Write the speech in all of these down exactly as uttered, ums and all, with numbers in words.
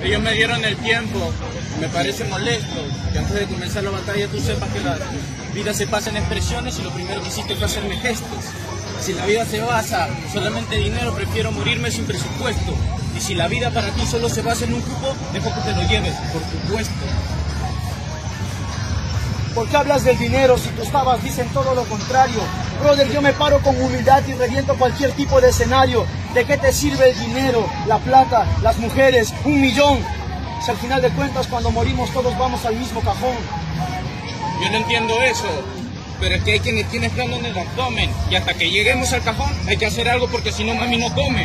Ellos me dieron el tiempo, me parece molesto que antes de comenzar la batalla tú sepas que la vida se pasa en expresiones y lo primero que hiciste fue hacerme gestos. Si la vida se basa solamente en dinero, prefiero morirme sin presupuesto. Y si la vida para ti solo se basa en un cupo, dejo que te lo lleves, por supuesto. ¿Por qué hablas del dinero si tus babas dicen todo lo contrario? Brother, yo me paro con humildad y reviento cualquier tipo de escenario. ¿De qué te sirve el dinero, la plata, las mujeres, un millón? Si al final de cuentas cuando morimos todos vamos al mismo cajón. Yo no entiendo eso, pero es que hay quienes tienen plano en el abdomen y hasta que lleguemos al cajón hay que hacer algo porque si no mami no come.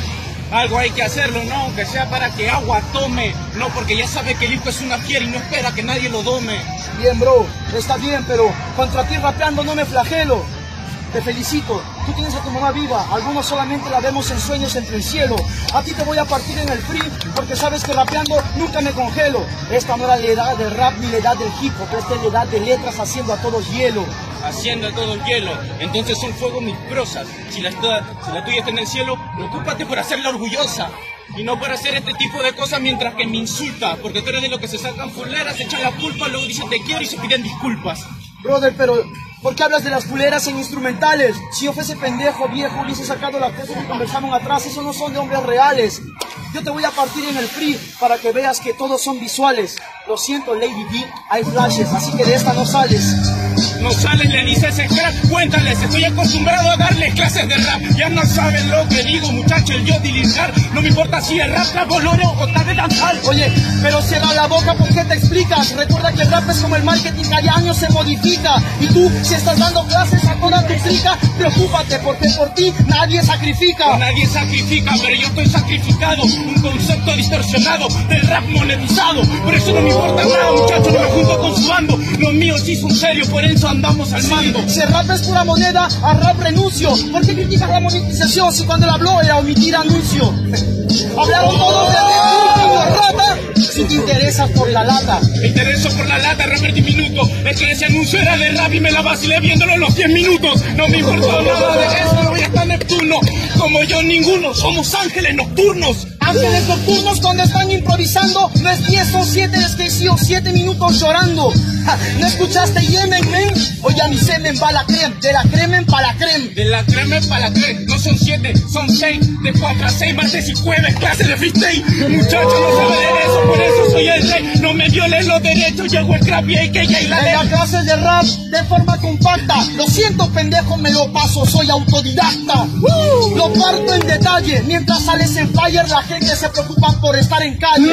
Algo hay que hacerlo, no, aunque sea para que agua tome, no porque ya sabe que el hijo es una fiera y no espera que nadie lo dome. Bien, bro, está bien, pero contra ti rapeando no me flagelo. Te felicito, tú tienes a tu mamá viva, algunos solamente la vemos en sueños entre el cielo. A ti te voy a partir en el free, porque sabes que rapeando nunca me congelo. Esta no era la edad del rap ni la edad del hip hop, esta es la edad de letras haciendo a todos hielo. Haciendo a todos hielo, entonces son fuego mis prosas. Si la, si la tuya está en el cielo, preocúpate por hacerla orgullosa. Y no por hacer este tipo de cosas mientras que me insulta, porque tú eres de los que se sacan fuleras, se echan la culpa, luego dicen te quiero y se piden disculpas. Brother, pero ¿por qué hablas de las fuleras en instrumentales? Si yo fuese pendejo, viejo, hubiese sacado las cosas que conversaron atrás, esos no son de hombres reales. Yo te voy a partir en el free para que veas que todos son visuales. Lo siento, Lady D, hay flashes, así que de esta no sales. No sales, le dices ese crack, cuéntales, estoy acostumbrado a darles clases de rap. Ya no saben lo que digo, muchacho, el yo dilingar. No me importa si es rap, trap, bolero o tal vez danzar. Oye, pero cierra la boca, ¿por qué te explicas? Recuerda que el rap es como el marketing, cada año se modifica. Y tú, si estás dando clases a toda tu clica, preocúpate, porque por ti nadie sacrifica. No, nadie sacrifica, pero yo estoy sacrificado. Un concepto distorsionado del rap monetizado. Por eso no me importa nada, muchacho, no me junto con su bando. Lo mío sí es un serio, por eso andamos al mando. Si el rap es pura moneda, a rap renuncio. ¿Por qué criticas la monetización si cuando él habló era omitir anuncio? Hablaron todos de rap, rata. Si te interesas por la lata. Me intereso por la lata, rapper diminuto. Es que ese anuncio era de rap y me la vacilé viéndolo los diez minutos. No me importó nada de eso, no voy a estar Neptuno. Como yo ninguno, somos ángeles nocturnos. Ángeles nocturnos cuando están improvisando. No es diez, son siete, es que sí, siete minutos llorando. Ja, ¿no escuchaste Yemen, men? Oye, a mi semen va la creme, de la cremen pa' la creme. De la creme pa' la creme, no son siete, son seis. De cuatro a seis, martes y jueves, clase de freestyle. Muchachos, no saben de eso, por eso soy el rey. No me violen los derechos, llego el crap y hay que ya y la ley. En la clase de rap, de forma compacta. Lo siento, pendejo, me lo paso, soy autodidacta. Uh, lo parto en detalle, mientras sales en fire, la gente se preocupa por estar en calle.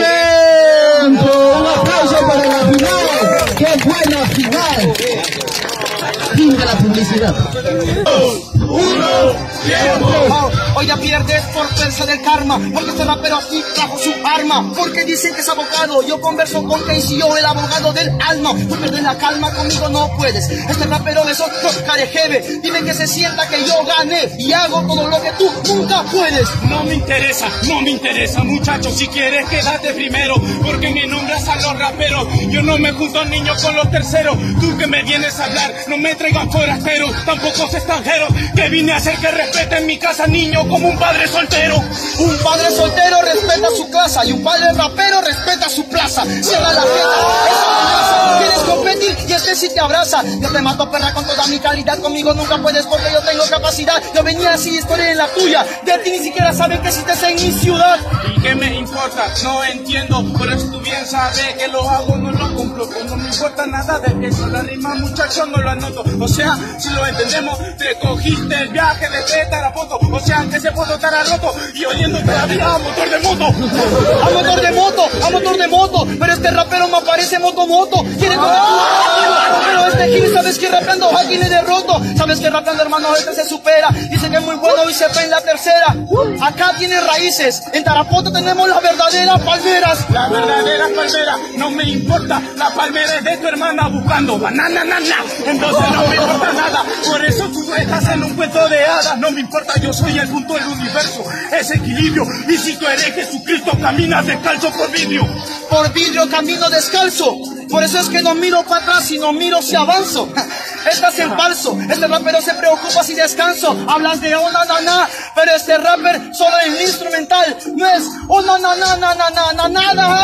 ¡Tiempo! Un aplauso para la final. ¡Qué buena final! Fin de la publicidad. Uno, tiempo. Hoy ya pierdes por fuerza del karma, porque este rapero aquí trajo su arma. Porque dicen que es abogado, yo converso con Casey, yo el abogado del alma. Tú pierdes la calma, conmigo no puedes. Este rapero es otro carejeve. Dime que se sienta que yo gané y hago todo lo que tú nunca puedes. No me interesa, no me interesa, muchachos. Si quieres quédate primero, porque me nombras a los raperos. Yo no me junto a niños con los terceros. Tú que me vienes a hablar, no me traigan forasteros, tampoco extranjeros. Que vine a hacer que respeten mi casa, niño, como un padre soltero. Un padre soltero respeta su casa y un padre rapero respeta su plaza. Cierra la jeta, esa amenaza. Quieres competir y este sí te abraza. Yo te mato, perra, con toda mi calidad. Conmigo nunca puedes porque yo tengo capacidad. Yo venía así, historia en la tuya. De ti ni siquiera saben que existes en mi ciudad. ¿Y qué me importa? No entiendo, pero tú bien sabes que lo hago, no lo cumplo. No me importa nada de eso, la rima, muchacho, no lo anoto. O sea, si lo entendemos, te cogiste el viaje de Tarapoto. O sea, que ese foto estará roto y oyendo todavía a motor de moto. A motor de moto, a motor de moto. Pero este rapero me aparece moto moto. Quiere coger tu... Pero este Gil, sabes que rapeando aquí le derroto. Sabes que rapeando, hermano, este se supera. Dice que es muy bueno y se ve en la tercera. Acá tiene raíces. En Tarapoto tenemos las verdaderas palmeras. La verdadera palmera, no me importa. La palmera es de tu hermana buscando banana, nana. Entonces no me importa nada. Por eso tú estás en un cuento de hadas. No me importa, yo soy el punto del universo. Es equilibrio. Y si tú eres Jesucristo, caminas descalzo por vidrio. Por vidrio camino descalzo. Por eso es que no miro para atrás, sino miro si avanzo. Estás en falso. Este rapero se preocupa si descanso. Hablas de oh na na na, pero este rapper solo en instrumental no es oh na na na na na na nada.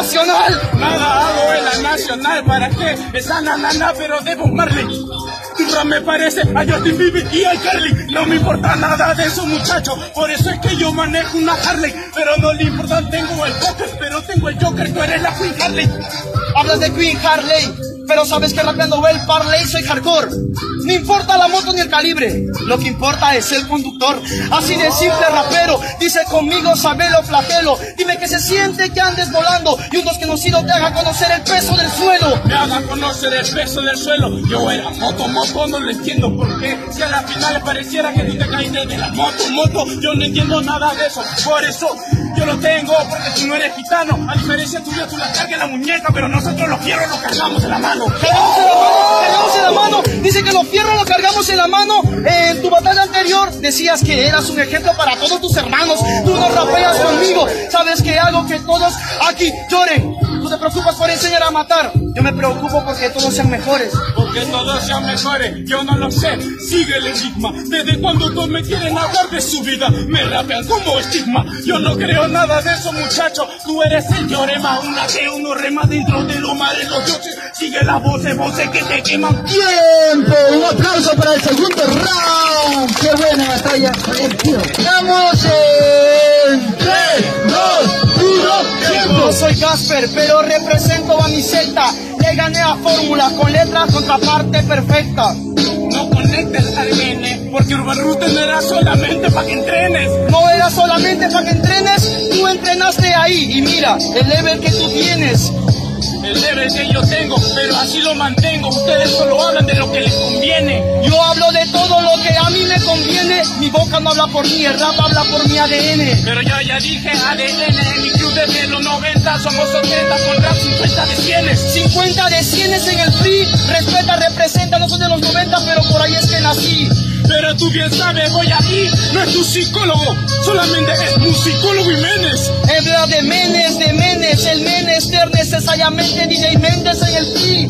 nacional. Nada hago en la nacional, ¿para qué? Esa nanana, pero de Bob Marley. Tu rap me parece a Justin Bieber y a Carly. No me importa nada de eso, muchacho. Por eso es que yo manejo una Harley. Pero no le importa, tengo el Joker, pero tengo el Joker, tú eres la Queen Harley. Hablas de Queen Harley, pero sabes que rapeando el Parley soy hardcore. No importa la moto ni el calibre, lo que importa es el conductor. Así de simple rapero, dice conmigo sabelo flagelo. Dime que se siente que andes volando y un desconocido te haga conocer el peso del suelo. Me haga conocer el peso del suelo. Yo era moto, moto, no lo entiendo por qué. Si a la final le pareciera que tú te caíste de la moto, moto, yo no entiendo nada de eso. Por eso yo lo tengo, porque tú no eres gitano. A diferencia tuya, tú la cargas en la muñeca, pero nosotros los fierros los cargamos en la mano. Cargamos en la mano, cargamos en la mano. Dice que los fierros los cargamos en la mano. En tu batalla anterior decías que eras un ejemplo para todos tus hermanos. Tú no rapeas conmigo, sabes que hago que todos aquí lloren. Tú te preocupas por enseñar a matar, yo me preocupo porque todos sean mejores. Porque todos sean mejores, yo no lo sé. Sigue el enigma. Desde cuando todos me quieren hablar de su vida, me rapean como estigma. Yo no creo nada de eso, muchacho. Tú eres el llorema, una que uno rema dentro de lo más de los dioses. Sigue las voces, voces que te queman. Tiempo, un aplauso para el segundo round. Qué buena batalla. Estamos en tres, dos, uno, tiempo. Yo soy Casper, pero represento a mi secta. Le gané a Fórmula con letras contraparte perfecta. No conectes al N, porque Urban Route no era solamente para que entrenes. No era solamente para que entrenes, tú entrenaste ahí. Y mira, el level que tú tienes. El level que yo tengo, pero así lo mantengo. Ustedes solo hablan de lo que les conviene. Yo hablo de todo lo que a mí me conviene. Mi boca no habla por mí, el rap habla por mi A D N. Pero yo ya dije A D N, en mi club desde los noventa somos ochenta con rap cincuenta de cienes. cincuenta de cienes en el free, respeta, representa, no soy de los noventa, pero por ahí es que nací. Pero tú bien sabes, voy aquí, no es tu psicólogo, solamente es musicólogo y menes. Habla de menes, de menes, el menester necesariamente D J Méndez en el free.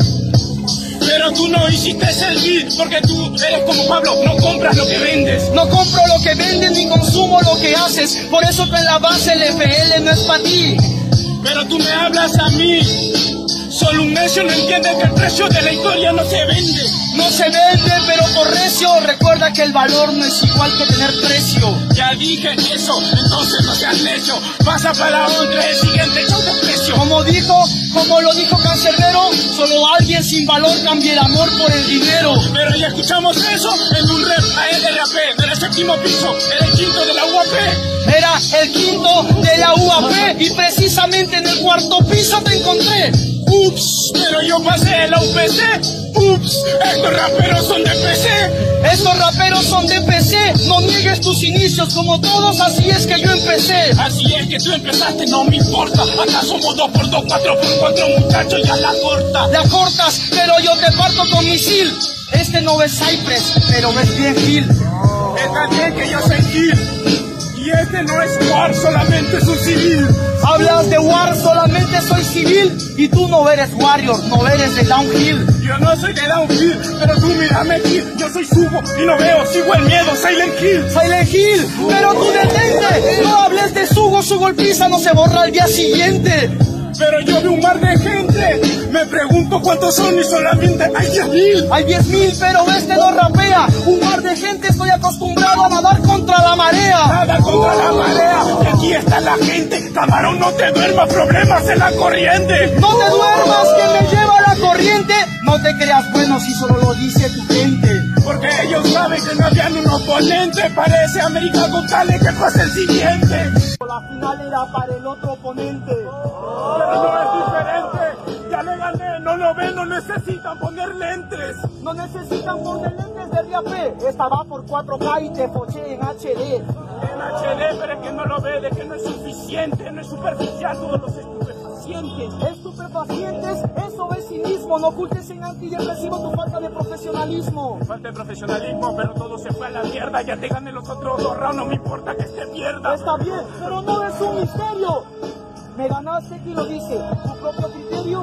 Pero tú no hiciste el beat, porque tú eres como Pablo, no compras lo que vendes. No compro lo que vendes ni consumo lo que haces, por eso que en la base el F L no es para ti. Pero tú me hablas a mí, solo un necio no entiende que el precio de la historia no se vende. No se vende, pero por recio, recuerda que el valor no es igual que tener precio. Ya dije eso, entonces no seas necio. Pasa para otra, el siguiente show de precio. Como dijo, como lo dijo Cancerbero, solo alguien sin valor cambia el amor por el dinero. Pero ya escuchamos eso en un rap a L R P del séptimo piso, era el quinto de la U A P. Era el quinto de la U A P y precisamente en el cuarto piso te encontré. Ups, pero yo pasé la U P C. Ups, estos raperos son de P C. Estos raperos son de P C. No niegues tus inicios como todos, así es que yo empecé. Así es que tú empezaste, no me importa. Acá somos dos por dos, cuatro por cuatro, muchachos, ya la corta. La cortas, pero yo te parto con misil. Este no es Cypress, pero ves bien Gil. Está bien que yo soy Gil. Y este no es War, solamente es un civil. Hablas de War, solamente soy civil. Y tú no eres Warrior, no eres de Downhill. Yo no soy de Downhill, pero tú mírame aquí. Yo soy Sugo y no veo, sigo el miedo, Silent Hill. Silent Hill, pero tú detente. No hables de Sugo, su golpiza no se borra al día siguiente. Pero yo vi un mar de gente. Me pregunto cuántos son y solamente hay diez mil. Hay diez mil, pero este no rapea. Un mar de gente, estoy acostumbrado a nadar contra la marea. Nada contra la marea. Y aquí está la gente. Camarón, no te duermas, problemas en la corriente. No te duermas, que me lleva la corriente. No te creas bueno si solo lo dice tu gente. Porque ellos saben que no habían un oponente. Parece América con Tale, que pasa el siguiente. La final era para el otro oponente. Pero no es diferente, ya le gané, no lo ven, no necesitan poner lentes. No necesitan poner lentes de R A P, esta va por cuatro K y te poché en H D. En H D, pero es que no lo ve, de que no es suficiente, no es superficial, todos los estupefacientes. Estupefacientes, eso es cinismo, no ocultes en antidepresivo tu falta de profesionalismo. Falta de profesionalismo, pero todo se fue a la mierda, ya te gané los otros dos rounds, no me importa que se pierda. Está bien, pero no es un misterio. Me ganaste, ¿quién lo dice? ¿Tu propio criterio? ¿Tu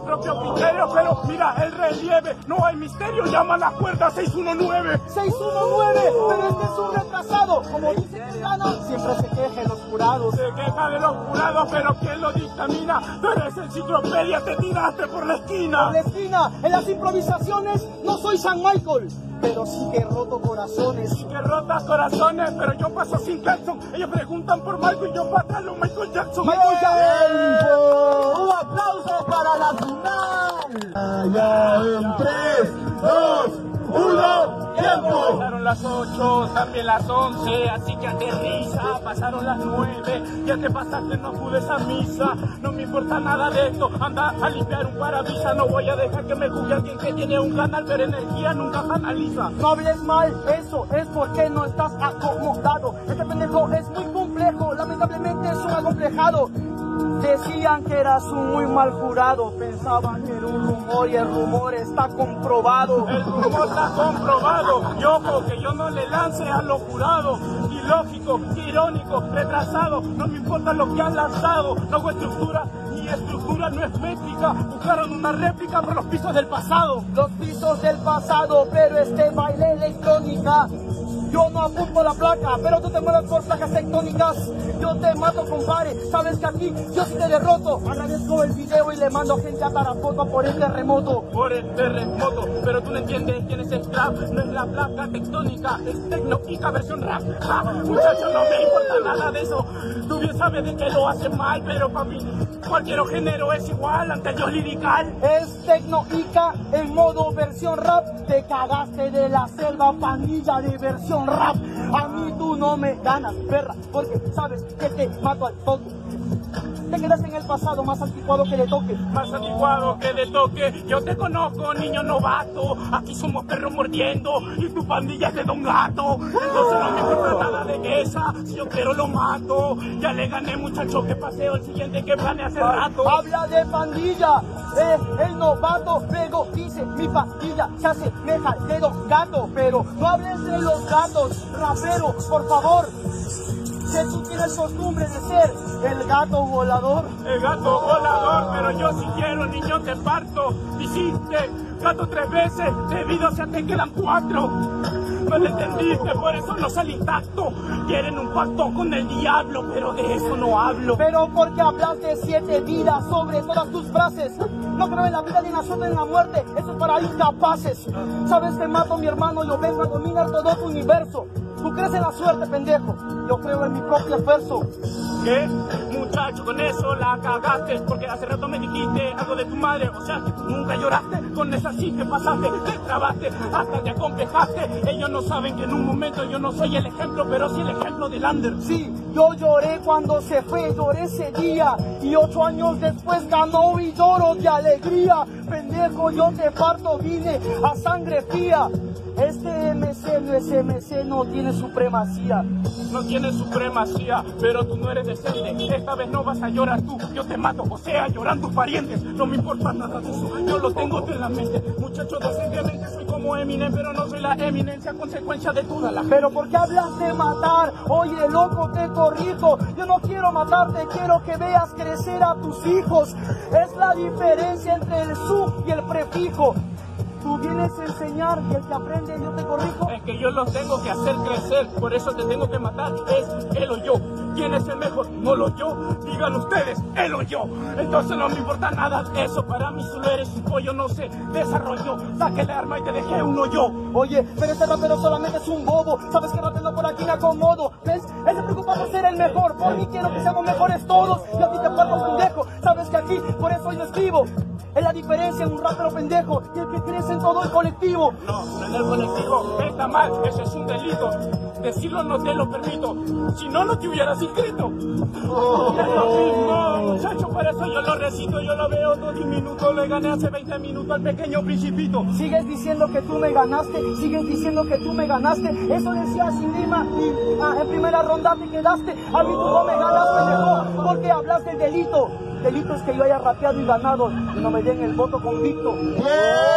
su propio criterio, pero mira el relieve, no hay misterio, llama a la cuerda seis uno nueve. seis uno nueve, pero este es un retrasado. Como dice que gana, siempre se quejen los jurados. Se queja de los jurados, pero ¿quién lo dictamina? Tú eres enciclopedia, te tiraste por la esquina. Por la esquina, en las improvisaciones, no soy San Michael, pero sí que he roto corazones. Sí que rotas corazones, pero yo paso sin calzón. Ellos preguntan por Michael y yo patalo Michael Jackson. Michael Jackson. Un aplauso para la final. Allá en tres, dos, uno, tiempo. Pasaron las ocho, también las once, así que aterriza. Pasaron las nueve, ya te pasaste, no pude esa misa. No me importa nada de esto, anda a limpiar un parabrisas. No voy a dejar que me juzgue alguien que tiene un canal, pero energía nunca analiza. No hables mal, eso es porque no estás acomodado. Este pendejo es muy complejo, lamentablemente es un acomplejado. Decían que eras un muy mal jurado, pensaban que era un rumor y el rumor está comprobado. El rumor está comprobado, y ojo que yo no le lance a los jurados. Ilógico, irónico, retrasado, no me importa lo que han lanzado. No hago estructura, y estructura no es métrica. Buscaron una réplica por los pisos del pasado. Los pisos del pasado, pero este baile electrónica. Yo no apunto la placa, pero tú te mueves por placas tectónicas. Yo te mato, compadre, sabes que aquí yo sí te derroto. Agradezco el video y le mando gente a Tarapoto por el terremoto. Por el terremoto, pero tú no entiendes quién es el trap. No es la placa tectónica, es tecnoica versión rap. Ja, muchacho, no me importa nada de eso. Tú bien sabes de que lo hace mal, pero para mí cualquier género es igual ante yo lirical. Es tecnoica en modo versión rap. Te cagaste de la selva, pandilla de versión rap. A mí tú no me ganas, perra, porque sabes que te mato al toque. Te quedas en el pasado más anticuado que le toque. Más anticuado que le toque. Yo te conozco, niño novato. Aquí somos perros mordiendo y tu pandilla es de Don Gato. Entonces no me importa nada de esa. Si yo quiero lo mato. Ya le gané, muchacho, que paseo el siguiente que planeé hace rato. Habla de pandilla, eh, el novato. Luego dice mi pandilla se asemeja de Don Gato. Pero no hables de los gatos, rapero, por favor. Que tú tienes costumbre de ser el gato volador. El gato volador, pero yo si quiero, niño, te parto. Dijiste gato tres veces, debido a que te quedan cuatro. No lo entendiste, por eso no salí intacto. Quieren un pacto con el diablo, pero de eso no hablo. Pero porque hablas de siete vidas sobre todas tus frases. No creo en la vida ni en la suerte ni en la muerte, eso es para incapaces. Sabes que mato a mi hermano, yo vengo a dominar todo tu universo. Tú crees en la suerte, pendejo. Yo creo en mi propio esfuerzo. ¿Qué? Muchacho, con eso la cagaste. Porque hace rato me dijiste algo de tu madre. O sea, que tú nunca lloraste. Con esa sí te pasaste, te trabaste, hasta te acomplejaste. Ellos no saben que en un momento yo no soy el ejemplo, pero sí el ejemplo de Lander. Sí, yo lloré cuando se fue, lloré ese día. Y ocho años después ganó y lloro de alegría. Pendejo, yo te parto, vine a sangre fría. Este M C no es M C, no tiene supremacía. No tiene supremacía, pero tú no eres decente. Esta vez no vas a llorar tú, yo te mato, o sea, lloran tus parientes. No me importa nada de eso, yo lo tengo en la mente. Muchacho, decentemente soy como Eminem, pero no soy la eminencia, consecuencia de toda la gente. Pero ¿por qué hablas de matar? Oye, loco, te corrijo. Yo no quiero matarte, quiero que veas crecer a tus hijos. Es la diferencia entre el sub y el prefijo. Tú vienes a enseñar y el que aprende yo te corrijo. Es que yo los tengo que hacer crecer, por eso te tengo que matar. Es él o yo. ¿Quién es el mejor? No lo yo. Digan ustedes, él o yo. Entonces no me importa nada de eso. Para mí solo eres un pollo, no se desarrolló. Saque el arma y te dejé uno yo. Oye, pero este rapero solamente es un bobo. Sabes que rapeando por aquí me acomodo. ¿Ves? Él se preocupa por ser el mejor. Por mí quiero que seamos mejores todos. Y a ti te parto pendejo. Sabes que aquí, por eso yo escribo. Es la diferencia en un rapero pendejo y el que crece en todo el colectivo. No, no en el colectivo. Está mal, eso es un delito. Decirlo no te lo permito. Si no, no te hubieras inscrito. Oh. Es lo mismo, muchacho, por eso yo lo recito. Yo lo veo todo diminuto. Le gané hace veinte minutos al pequeño Principito. Sigues diciendo que tú me ganaste. Sigues diciendo que tú me ganaste. Eso decías sin rima y ah, en primera ronda te quedaste. A mí tú no me ganas, pendejo, porque hablas del delito. Delito es que yo haya rapeado y ganado y no me den el voto convicto. ¡Yeah!